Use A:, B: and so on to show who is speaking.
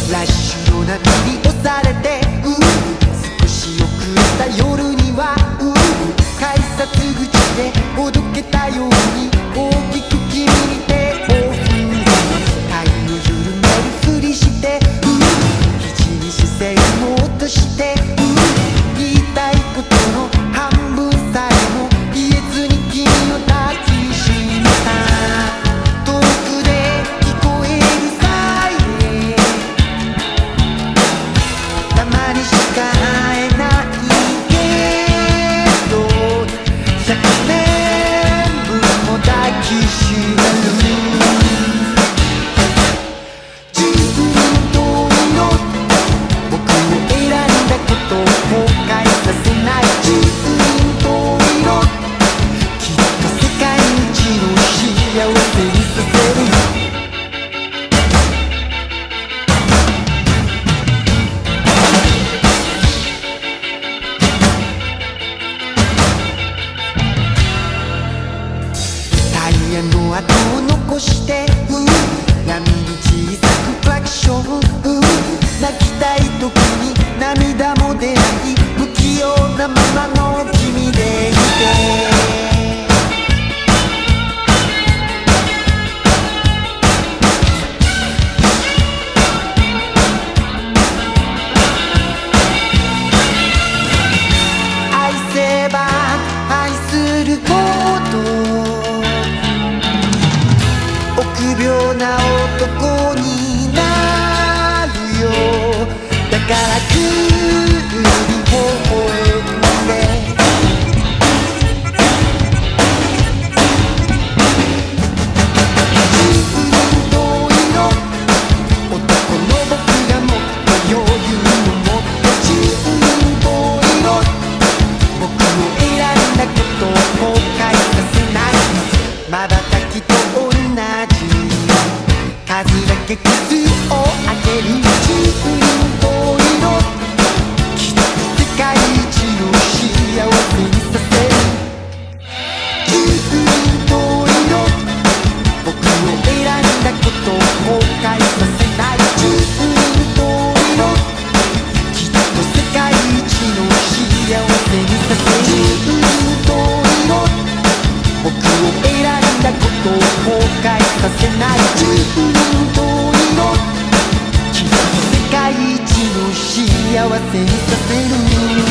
A: ラッシュの波に押されて、少し遅れた夜には、改札口でおどけたように大きく君に手を振る。体を緩めるふりして、肘に視線を落として、言いたいことの半分さえも言えずに君を抱きしめた。遠くで聞こえるサイレン、たまにしか会えないけど、100年分も抱きしめる。自分通りの僕を選んだことを後悔させない。自分通りのきっと世界一の幸せにさせる。タイヤの跡を残して、波に小さくクラクション、泣きたい時に涙も出ない不器用なままの君でいて、愛せば愛するほど臆病な男になるよ。だからくり微笑んで、自分通りの男の僕がもっと余裕を持って、自分通りの僕を選んだことを後悔させない。瞬きと同じ数だけ傷を開ける。自分通りのきっと世界一の幸せにさせる。自分通りの僕を選んだことを後悔させない。自分通りのきっと世界一の幸せにさせる。自分通りの僕を選んだことを後悔させない。自分通りのきっと世界一の幸せにさせる。